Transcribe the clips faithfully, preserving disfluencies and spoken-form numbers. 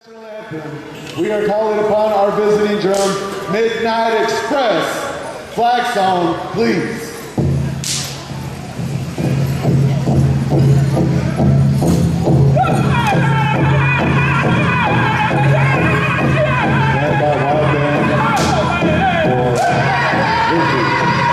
We are calling upon our visiting drum, Midnite Express. Flag song, please. Stand by Wild Band for victory.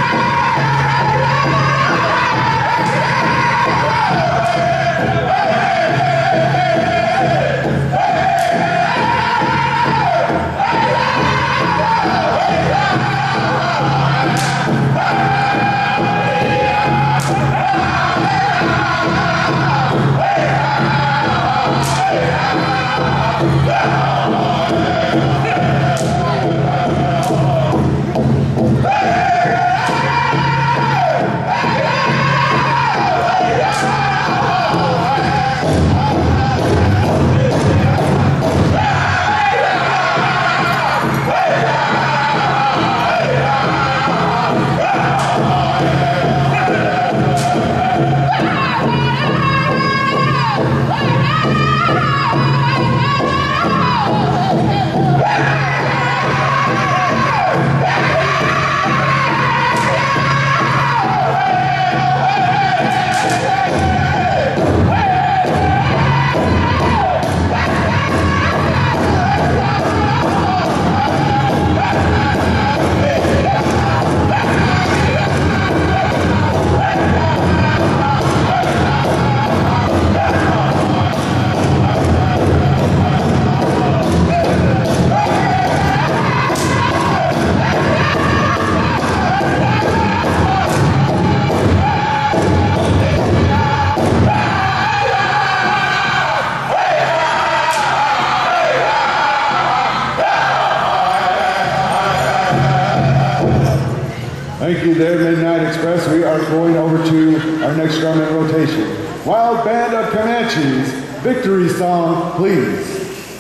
Thank you there, Midnite Express. We are going over to our next drum in rotation. Wild Band of Comanches, victory song, please.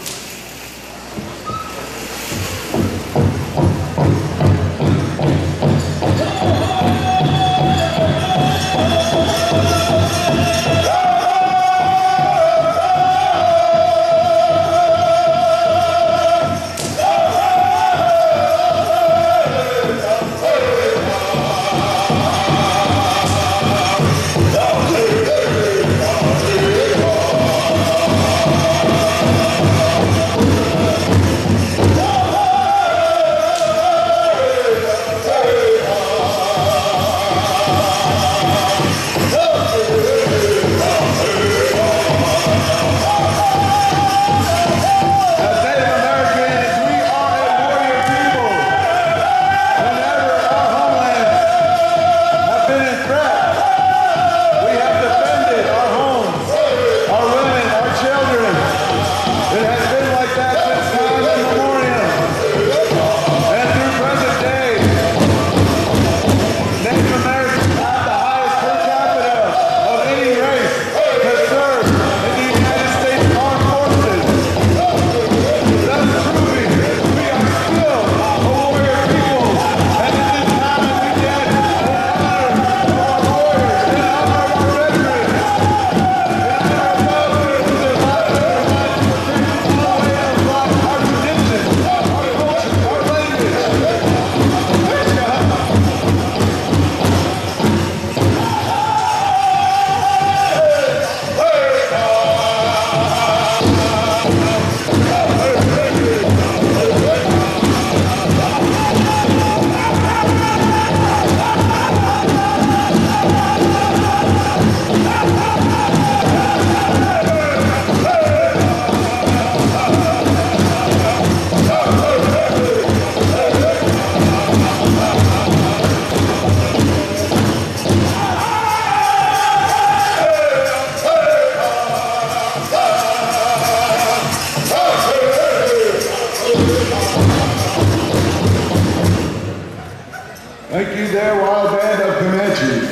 Thank you there, Wild Band of Comanches.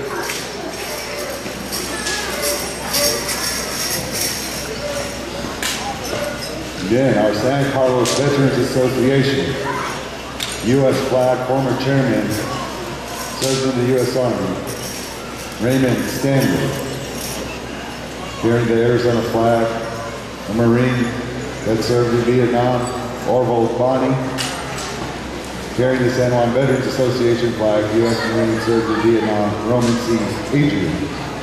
Again, our San Carlos Veterans Association, U S flag, former chairman, served in the U S Army, Raymond Stanley. Carrying the Arizona flag, a Marine that served in Vietnam, Orville Bonnie. Carrying the San Juan Veterans Association flag, U S Marine served in Vietnam, Roman C. Adrian.